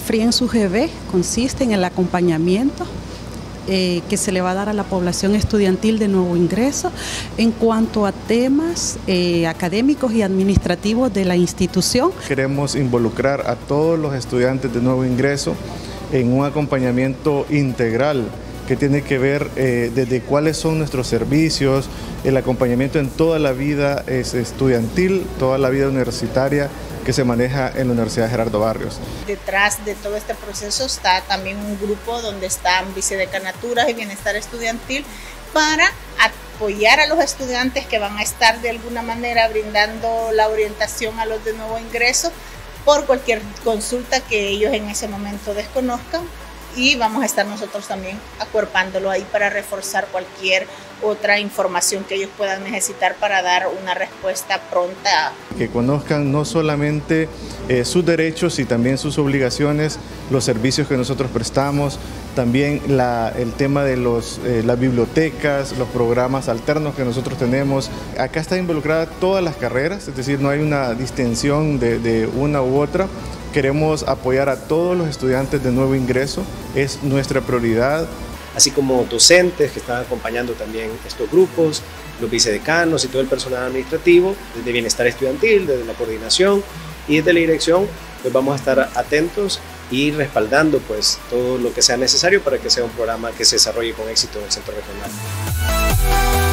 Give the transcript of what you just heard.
FRIE en su GB consiste en el acompañamiento que se le va a dar a la población estudiantil de nuevo ingreso en cuanto a temas académicos y administrativos de la institución. Queremos involucrar a todos los estudiantes de nuevo ingreso en un acompañamiento integral que tiene que ver desde cuáles son nuestros servicios, el acompañamiento en toda la vida estudiantil, toda la vida universitaria que se maneja en la Universidad Gerardo Barrios. Detrás de todo este proceso está también un grupo donde están vicedecanatura y bienestar estudiantil para apoyar a los estudiantes que van a estar de alguna manera brindando la orientación a los de nuevo ingreso por cualquier consulta que ellos en ese momento desconozcan, y vamos a estar nosotros también acuerpándolo ahí para reforzar cualquier otra información que ellos puedan necesitar para dar una respuesta pronta. Que conozcan no solamente sus derechos y también sus obligaciones, los servicios que nosotros prestamos, también el tema de las bibliotecas, los programas alternos que nosotros tenemos. Acá están involucradas todas las carreras, es decir, no hay una distinción de una u otra. Queremos apoyar a todos los estudiantes de nuevo ingreso, es nuestra prioridad. Así como docentes que están acompañando también estos grupos, los vicedecanos y todo el personal administrativo, desde bienestar estudiantil, desde la coordinación y desde la dirección, pues vamos a estar atentos y respaldando pues todo lo que sea necesario para que sea un programa que se desarrolle con éxito en el centro regional.